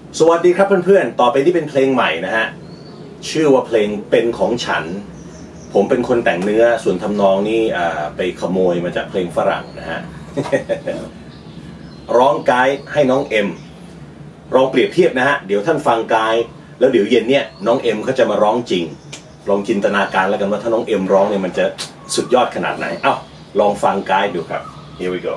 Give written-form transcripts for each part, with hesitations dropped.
สวัสดีครับเพื่อนๆต่อไปนี้เป็นเพลงใหม่นะฮะชื่อว่าเพลงเป็นของฉันผมเป็นคนแต่งเนื้อส่วนทำนองนี่ไปขโมยมาจากเพลงฝรั่งนะฮะ ร้องไกด์ให้น้องเอ็มลองเปรียบเทียบนะฮะเดี๋ยวท่านฟังไกด์แล้วเดี๋ยวเย็นเนี่ยน้องเอ็มเขาจะมาร้องจริงลองจินตนาการแล้วกันว่าถ้าน้องเอ็มร้องเนี่ยมันจะสุดยอดขนาดไหนเอ้าลองฟังไกด์ดูครับ Here we go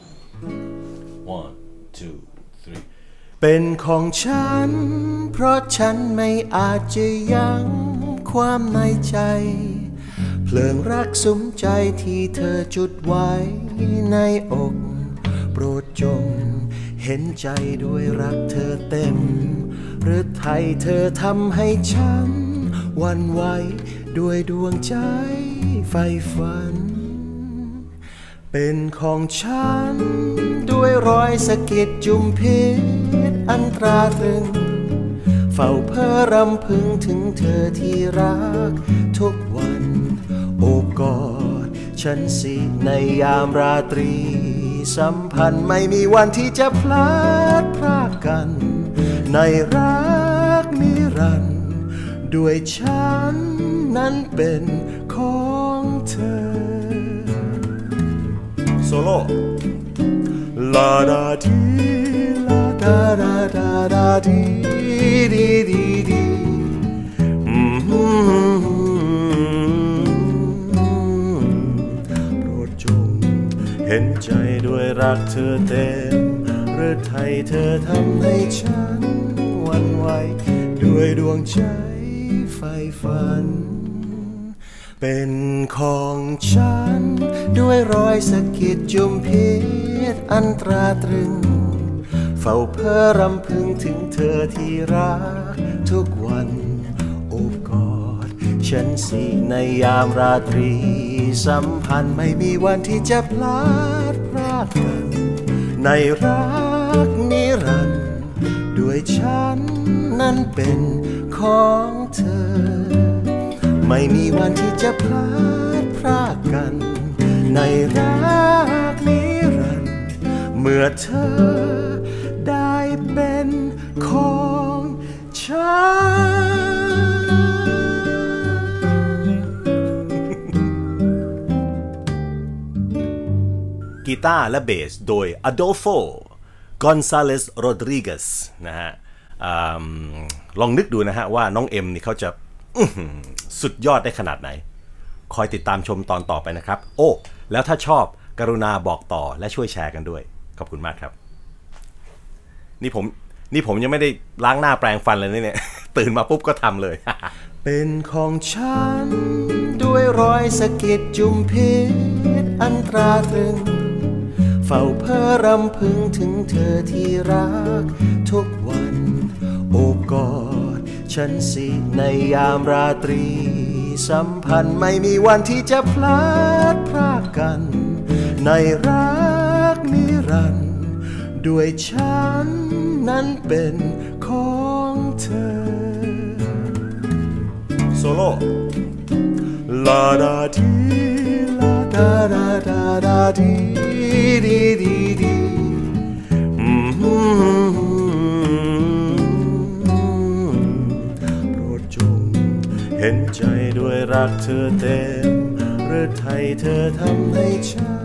1 2 3เป็นของฉันเพราะฉันไม่อาจจะยั้งความในใจเพลิงรักสุมใจที่เธอจุดไว้ในอกโปรดจงเห็นใจด้วยรักเธอเต็มหรือไทยเธอทำให้ฉันหวั่นไหวด้วยดวงใจใฝ่ฝันเป็นของฉันด้วยรอยสะกิดจุมพิษอันตราตรึงเฝ้าเพ้อรำพึงถึงเธอที่รักทุกวันโอบกอดฉันสิในยามราตรีสัมพันธ์ไม่มีวันที่จะพลัดพรากกันในรักนิรันดร์ด้วยฉันนั้นเป็นของเธอโซโล่ลาดาดีลาดาดาดาดาดีดีดีดีโปรดจงเห็นใจด้วยรักเธอเต็มหรือไทยเธอทำให้ฉันหวั่นไหวด้วยดวงใจใฝ่ฝันเป็นของฉันด้วยรอยสะกิดจุมพิษอันตราตรึงเฝ้าเพ้อรำพึงถึงเธอที่รักทุกวันโอบกอดฉันสิในยามราตรีสัมพันธ์ไม่มีวันที่จะพลัดพรากกันในรักนิรันดร์ด้วยฉันนั้นเป็นของเธอไม่มีวันที่จะพลัดพรากกันในรักนิรันดร์เมื่อเธอได้เป็นของฉันกีตาร์และเบสโดย Adolfo González Rodríguez นะฮะลองนึกดูนะฮะว่าน้องเอ็มนี่เขาจะสุดยอดได้ขนาดไหนคอยติดตามชมตอนต่อไปนะครับโอ้แล้วถ้าชอบกรุณาบอกต่อและช่วยแชร์กันด้วยขอบคุณมากครับนี่ผมยังไม่ได้ล้างหน้าแปรงฟันเลยเนี่ย ตื่นมาปุ๊บก็ทำเลย เป็นของฉันด้วยรอยสะกิดจุมพิษอันตราตรึงเฝ้าเพ้อรำพึงถึงเธอที่รักทุกวันโอบกอดฉันสิในยามราตรีสัมพันธ์ไม่มีวันที่จะพลัดพรากกันในรักนิรันดร์ด้วยฉันนั้นเป็นของเธอโซโล่ลาดาดีลาดาดาดาดาดีดีดีดีโปรดจงเห็นใจด้วยรักเธอเต็มหรือไทยเธอทำให้ฉัน